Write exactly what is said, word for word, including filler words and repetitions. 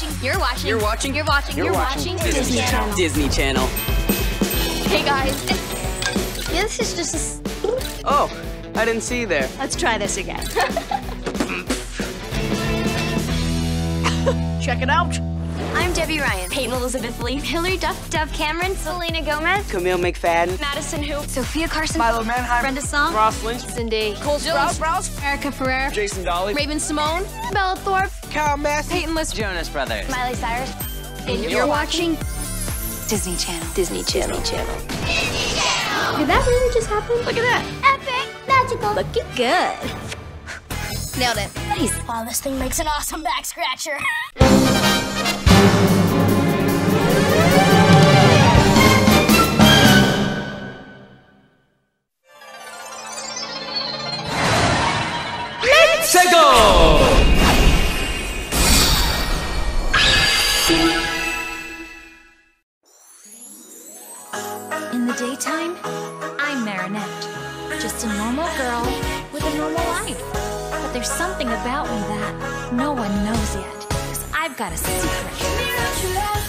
watching. You're watching. You're watching. You're watching. You're You're watching. watching. Disney Channel. Disney Channel. Hey guys. Yeah, this is just a... Oh, I didn't see you there. Let's try this again. Check it out. I'm Debbie Ryan. Peyton Elizabeth Lee. Hillary Duff. Dove Cameron. Selena Gomez. Camille McFadden. Madison Who. Sophia Carson. Milo Manheim. Brenda Song. Ross Lynch. Cindy. Cole Sprouse. Sprouse. Erica Ferrer. Jason Dolly. Raven Simone. Bella Thorpe. Kyle Massey. Peyton List. Jonas Brothers. Miley Cyrus. And you're, You're watching Disney Channel. Disney Channel. Disney Channel. Did that really just happen? Look at that. Epic. Magical. Looking good. Nailed it. Nice. Wow, this thing makes an awesome back scratcher. Let's go! In the daytime, I'm Marinette, just a normal girl with a normal life. But there's something about me that no one knows yet, 'cause I've got a secret.